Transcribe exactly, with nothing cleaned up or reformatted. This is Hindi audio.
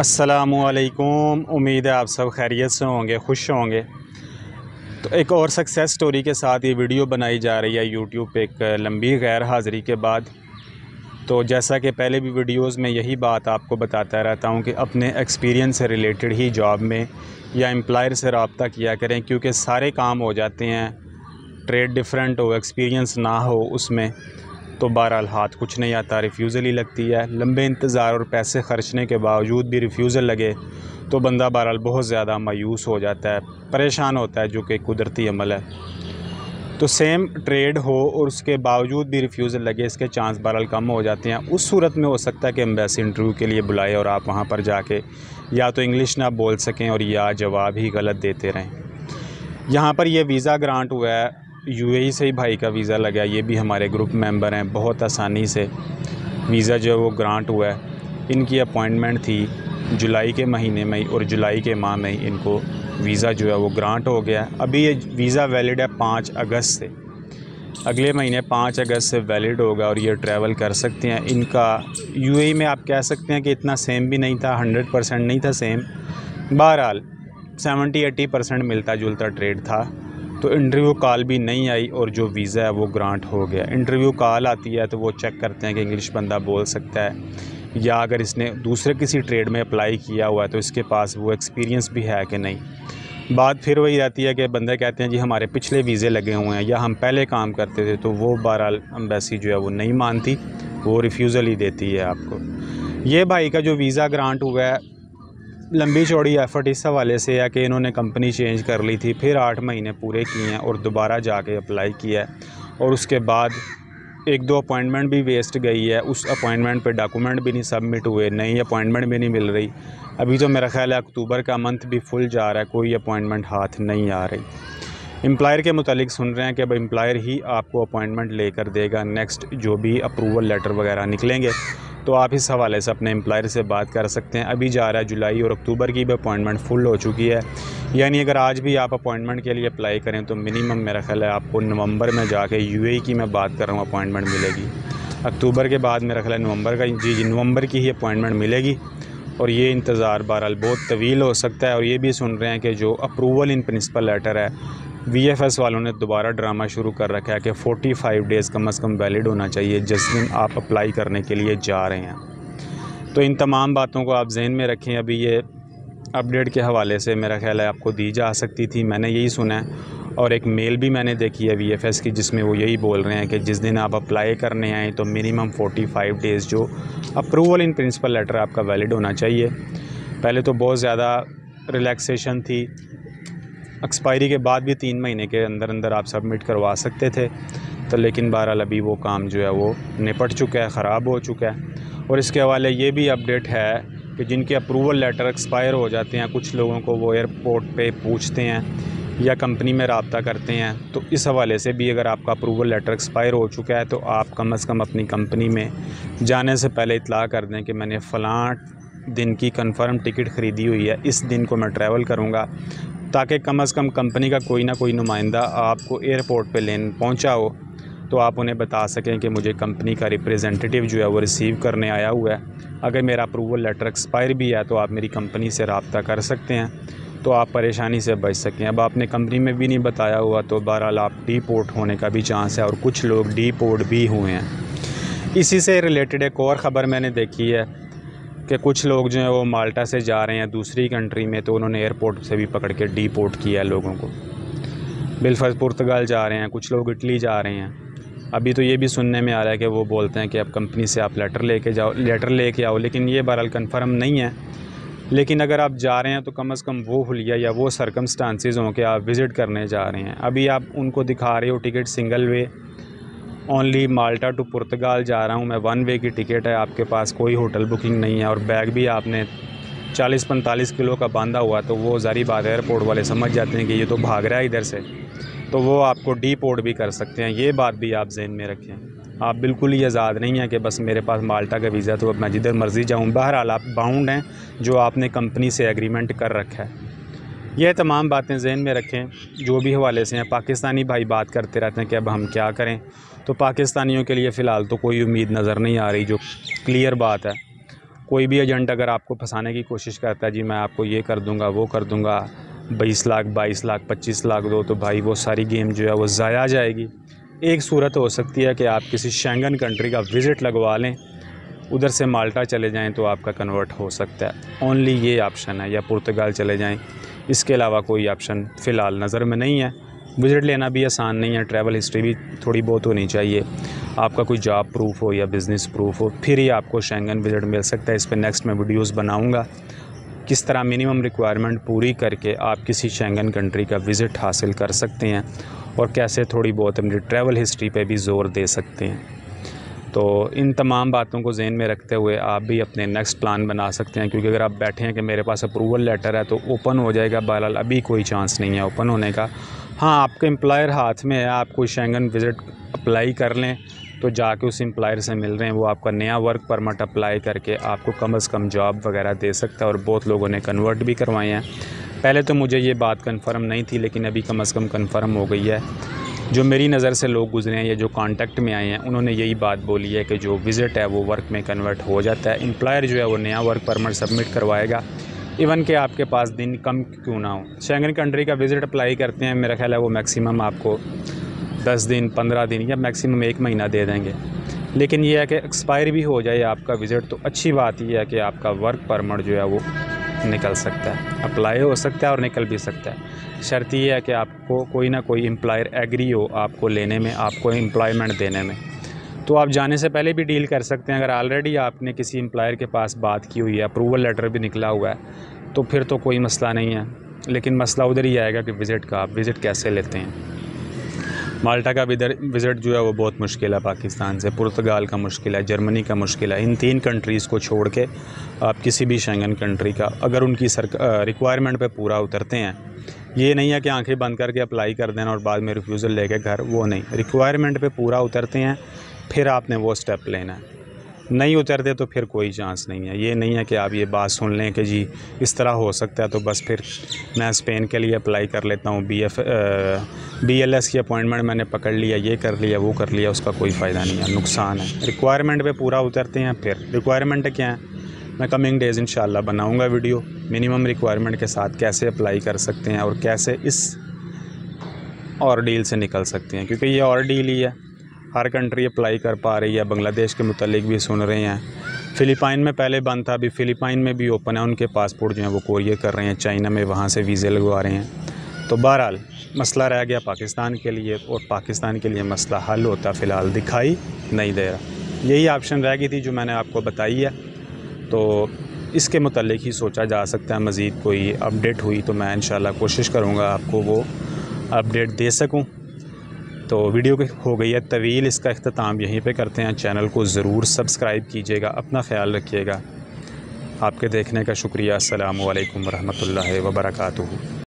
अस्सलामुअलैकुम। उम्मीद है आप सब खैरियत से होंगे, खुश होंगे। तो एक और सक्सेस स्टोरी के साथ ये वीडियो बनाई जा रही है यूट्यूब पे एक लंबी गैर हाज़िरी के बाद। तो जैसा कि पहले भी वीडियोस में यही बात आपको बताता रहता हूँ कि अपने एक्सपीरियंस से रिलेटेड ही जॉब में या एम्प्लॉयर से रब्ता किया करें, क्योंकि सारे काम हो जाते हैं, ट्रेड डिफरेंट हो, एक्सपीरियंस ना हो उसमें तो बहरहाल हाथ कुछ नहीं आता, रिफ्यूज़ल ही लगती है। लंबे इंतज़ार और पैसे खर्चने के बावजूद भी रिफ्यूज़ल लगे तो बंदा बहरहाल बहुत ज़्यादा मायूस हो जाता है, परेशान होता है, जो कि कुदरती अमल है। तो सेम ट्रेड हो और उसके बावजूद भी रिफ्यूज़ल लगे, इसके चांस बहरहाल कम हो जाते हैं। उस सूरत में हो सकता है कि एम्बेसी इंटरव्यू के लिए बुलाए और आप वहाँ पर जाके या तो इंग्लिश ना बोल सकें और या जवाब ही गलत देते रहें। यहाँ पर यह वीज़ा ग्रांट हुआ है, यूएई से ही भाई का वीज़ा लगा, ये भी हमारे ग्रुप मेंबर हैं। बहुत आसानी से वीज़ा जो है वो ग्रांट हुआ है। इनकी अपॉइंटमेंट थी जुलाई के महीने में ही और जुलाई के माह में ही इनको वीज़ा जो है वो ग्रांट हो गया। अभी ये वीज़ा वैलिड है पाँच अगस्त से, अगले महीने पाँच अगस्त से वैलिड होगा और ये ट्रैवल कर सकते हैं। इनका यूएई में आप कह सकते हैं कि इतना सेम भी नहीं था, हंड्रेड परसेंट नहीं था सेम, बहरहाल सेवेंटी एटी परसेंट मिलता जुलता ट्रेड था। तो इंटरव्यू कॉल भी नहीं आई और जो वीज़ा है वो ग्रांट हो गया। इंटरव्यू कॉल आती है तो वो चेक करते हैं कि इंग्लिश बंदा बोल सकता है या अगर इसने दूसरे किसी ट्रेड में अप्लाई किया हुआ है तो इसके पास वो एक्सपीरियंस भी है कि नहीं। बात फिर वही रहती है कि बंदे कहते हैं जी हमारे पिछले वीज़े लगे हुए हैं या हम पहले काम करते थे, तो वो बहरहाल एम्बेसी जो है वो नहीं मानती, वो रिफ्यूज़ल ही देती है आपको। ये भाई का जो वीज़ा ग्रांट हुआ है, लंबी चौड़ी एफ़र्ट इस हवाले से है कि इन्होंने कंपनी चेंज कर ली थी, फिर आठ महीने पूरे किए हैं और दोबारा जाके अप्लाई किया है और उसके बाद एक दो अपॉइंटमेंट भी वेस्ट गई है। उस अपॉइंटमेंट पे डॉक्यूमेंट भी नहीं सबमिट हुए, नई अपॉइंटमेंट भी नहीं मिल रही। अभी तो मेरा ख्याल है अक्टूबर का मंथ भी फुल जा रहा है, कोई अपॉइंटमेंट हाथ नहीं आ रही। एम्प्लॉयर के मुतालिक सुन रहे हैं कि अब एम्प्लॉयर ही आपको अपॉइंटमेंट लेकर देगा, नेक्स्ट जो भी अप्रूवल लेटर वगैरह निकलेंगे तो आप इस हवाले से अपने एम्प्लॉयर से बात कर सकते हैं। अभी जा रहा है जुलाई और अक्टूबर की भी अपॉइंटमेंट फुल हो चुकी है, यानी अगर आज भी आप अपॉइंटमेंट के लिए अप्लाई करें तो मिनिमम मेरा ख्याल है आपको नवंबर में जाके यूएई की मैं बात कर रहा हूँ अपॉइंटमेंट मिलेगी। अक्टूबर के बाद मेरा ख्याल है नवंबर का जी जी नवंबर की ही अपॉइंटमेंट मिलेगी और ये इंतज़ार बहरहाल बहुत तवील हो सकता है। और ये भी सुन रहे हैं कि जो अप्रूवल इन प्रिंसिपल लेटर है, वीएफएस वालों ने दोबारा ड्रामा शुरू कर रखा है कि पैंतालीस डेज़ कम अज़ कम वैलिड होना चाहिए जिस दिन आप अप्लाई करने के लिए जा रहे हैं। तो इन तमाम बातों को आप जहन में रखें। अभी ये अपडेट के हवाले से मेरा ख्याल है आपको दी जा सकती थी, मैंने यही सुना है। और एक मेल भी मैंने देखी है वीएफएस की जिसमें वो यही बोल रहे हैं कि जिस दिन आप अप्लाई करने आएँ तो मिनिमम पैंतालीस डेज़ जो अप्रूवल इन प्रिंसिपल लेटर आपका वैलिड होना चाहिए। पहले तो बहुत ज़्यादा रिलैक्सेशन थी, एक्सपायरी के बाद भी तीन महीने के अंदर अंदर आप सबमिट करवा सकते थे, तो लेकिन बहरहाल अभी वो काम जो है वो निपट चुका है, ख़राब हो चुका है। और इसके हवाले ये भी अपडेट है कि जिनके अप्रूवल लेटर एक्सपायर हो जाते हैं, कुछ लोगों को वो एयरपोर्ट पे पूछते हैं या कंपनी में रब्ता करते हैं, तो इस हवाले से भी अगर आपका अप्रूवल लेटर एक्सपायर हो चुका है तो आप कम अज़ कम अपनी कंपनी में जाने से पहले इतला कर दें कि मैंने फ़लाँ दिन की कंफर्म टिकट ख़रीदी हुई है, इस दिन को मैं ट्रैवल करूँगा, ताकि कम अज़ कम कंपनी का कोई ना कोई नुमाइंदा आपको एयरपोर्ट पे लेने पहुंचा हो तो आप उन्हें बता सकें कि मुझे कंपनी का रिप्रेजेंटेटिव जो है वो रिसीव करने आया हुआ है। अगर मेरा अप्रूवल लेटर एक्सपायर भी है तो आप मेरी कंपनी से रब्ता कर सकते हैं, तो आप परेशानी से बच सकें। अब आपने कंपनी में भी नहीं बताया हुआ तो बहरहाल आप डीपोर्ट होने का भी चांस है और कुछ लोग डीपोर्ट भी हुए हैं। इसी से रिलेटेड एक और ख़बर मैंने देखी है कि कुछ लोग जो हैं वो माल्टा से जा रहे हैं दूसरी कंट्री में, तो उन्होंने एयरपोर्ट से भी पकड़ के डीपोर्ट किया लोगों को। बिलफर्ज पुर्तगाल जा रहे हैं, कुछ लोग इटली जा रहे हैं। अभी तो ये भी सुनने में आ रहा है कि वो बोलते हैं कि अब कंपनी से आप लेटर लेके जाओ लेटर लेके आओ, लेकिन ये बहरहाल कन्फर्म नहीं है। लेकिन अगर आप जा रहे हैं तो कम अज़ कम वो हुलिया या वो सरकमस्टांसिस हों कि आप विज़िट करने जा रहे हैं। अभी आप उनको दिखा रहे हो ticket single way, only Malta to Portugal जा रहा हूँ मैं, वन वे की टिकट है, आपके पास कोई होटल बुकिंग नहीं है और बैग भी आपने चालीस पैंतालीस किलो का बांधा हुआ, तो वो ज़ारी बात है एयरपोर्ट वाले समझ जाते हैं कि ये तो भाग रहा है इधर से, तो वो आपको डीपोर्ट भी कर सकते हैं। ये बात भी आप जहन में रखें। आप बिल्कुल ही आज़ाद नहीं हैं कि बस मेरे पास माल्टा का वीज़ा तो अब मैं जिधर मर्ज़ी जाऊँ। बहरहाल आप बाउंड हैं जो आपने कंपनी से एग्रीमेंट कर रखा है। यह तमाम बातें जहन में रखें जो भी हवाले से हैं। पाकिस्तानी भाई बात करते रहते हैं कि अब हम क्या करें, तो पाकिस्तानियों के लिए फ़िलहाल तो कोई उम्मीद नज़र नहीं आ रही, जो क्लियर बात है। कोई भी एजेंट अगर आपको फंसाने की कोशिश करता है, जी मैं आपको ये कर दूंगा, वो कर दूंगा, बीस लाख बाईस लाख पच्चीस लाख दो, तो भाई वो सारी गेम जो है वो ज़ाया जाएगी। एक सूरत हो सकती है कि आप किसी शेंगन कंट्री का विज़िट लगवा लें, उधर से माल्टा चले जाएं तो आपका कन्वर्ट हो सकता है। ओनली ये ऑप्शन है, या पुर्तगाल चले जाएं, इसके अलावा कोई ऑप्शन फ़िलहाल नज़र में नहीं है। विज़िट लेना भी आसान नहीं है, ट्रैवल हिस्ट्री भी थोड़ी बहुत होनी चाहिए, आपका कोई जॉब प्रूफ हो या बिज़नेस प्रूफ हो, फिर ही आपको शेंगन विज़िट मिल सकता है। इस पर नेक्स्ट में वीडियोस बनाऊंगा, किस तरह मिनिमम रिक्वायरमेंट पूरी करके आप किसी शेंगन कंट्री का विज़िट हासिल कर सकते हैं और कैसे थोड़ी बहुत अपनी ट्रैवल हिस्ट्री पे भी ज़ोर दे सकते हैं। तो इन तमाम बातों को ज़हन में रखते हुए आप भी अपने नेक्स्ट प्लान बना सकते हैं, क्योंकि अगर आप बैठे हैं कि मेरे पास अप्रूवल लेटर है तो ओपन हो जाएगा, बहरहाल अभी कोई चांस नहीं है ओपन होने का। हाँ, आपके एम्प्लॉयर हाथ में है, आप कोई शेंगन विज़िट अप्लाई कर लें तो जाके उस एम्प्लॉयर से मिल रहे हैं, वो आपका नया वर्क परमिट अप्लाई करके आपको कम अज़ कम जॉब वगैरह दे सकता है, और बहुत लोगों ने कन्वर्ट भी करवाए हैं। पहले तो मुझे ये बात कन्फर्म नहीं थी, लेकिन अभी कम अज़ कम कन्फर्म हो गई है। जो मेरी नज़र से लोग गुजरे हैं या जो कांटेक्ट में आए हैं, उन्होंने यही बात बोली है कि जो विज़िट है वो वर्क में कन्वर्ट हो जाता है। एम्प्लॉयर जो है वो नया वर्क परमिट सबमिट करवाएगा, इवन कि आपके पास दिन कम क्यों ना हो। शेंगन कंट्री का विज़िट अप्लाई करते हैं, मेरा ख्याल है वो मैक्सिमम आपको दस दिन पंद्रह दिन या मैक्सिमम एक महीना दे देंगे, लेकिन ये है कि एक्सपायर भी हो जाए आपका विज़िट तो अच्छी बात यह है कि आपका वर्क परमिट जो है वो निकल सकता है, अप्लाई हो सकता है और निकल भी सकता है। शर्त यह है कि आपको कोई ना कोई एम्प्लॉयर एग्री हो आपको लेने में, आपको एम्प्लॉयमेंट देने में। तो आप जाने से पहले भी डील कर सकते हैं। अगर ऑलरेडी आपने किसी एम्प्लॉयर के पास बात की हुई है, अप्रूवल लेटर भी निकला हुआ है, तो फिर तो कोई मसला नहीं है। लेकिन मसला उधर ही आएगा कि विज़िट का, आप विज़िट कैसे लेते हैं। माल्टा का विज़िट जो है वो बहुत मुश्किल है पाकिस्तान से, पुर्तगाल का मुश्किल है, जर्मनी का मुश्किल है। इन तीन कंट्रीज़ को छोड़ के आप किसी भी शेंगन कंट्री का अगर उनकी सरकार रिक्वायरमेंट पे पूरा उतरते हैं, ये नहीं है कि आंखें बंद करके अप्लाई कर देना और बाद में रिफ्यूज़ल लेके घर, वो नहीं, रिक्वायरमेंट पे पूरा उतरते हैं फिर आपने वो स्टेप लेना है। नहीं उतरते तो फिर कोई चांस नहीं है। ये नहीं है कि आप ये बात सुन लें कि जी इस तरह हो सकता है तो बस फिर मैं स्पेन के लिए अप्लाई कर लेता हूँ, B F B L S की अपॉइंटमेंट मैंने पकड़ लिया, ये कर लिया वो कर लिया, उसका कोई फ़ायदा नहीं है, नुकसान है। रिक्वायरमेंट पे पूरा उतरते हैं। फिर रिक्वायरमेंट क्या है, मैं कमिंग डेज़ इंशाल्लाह बनाऊँगा वीडियो, मिनिमम रिक्वायरमेंट के साथ कैसे अप्लाई कर सकते हैं और कैसे इस और डील से निकल सकते हैं, क्योंकि ये और डील ही है, हर कंट्री अप्लाई कर पा रही है। बांग्लादेश के मुतालिक भी सुन रहे हैं, फ़िलिपाइन में पहले बंद था, अभी फ़िलिपाइन में भी ओपन है, उनके पासपोर्ट जो हैं वो कोरियर कर रहे हैं चाइना में, वहाँ से वीज़े लगवा रहे हैं। तो बहरहाल मसला रह गया पाकिस्तान के लिए, और पाकिस्तान के लिए मसला हल होता फ़िलहाल दिखाई नहीं दे रहा। यही ऑप्शन रह गई थी जो मैंने आपको बताई है, तो इसके मुतालिक ही सोचा जा सकता है। मज़ीद कोई अपडेट हुई तो मैं इंशाल्लाह कोशिश करूँगा आपको वो अपडेट दे सकूँ। तो वीडियो हो गई है तवील, इसका इख्तिताम यहीं पे करते हैं। चैनल को ज़रूर सब्सक्राइब कीजिएगा, अपना ख्याल रखिएगा। आपके देखने का शुक्रिया। अस्सलामु अलैकुम रहमतुल्लाहि व बरकातुहू।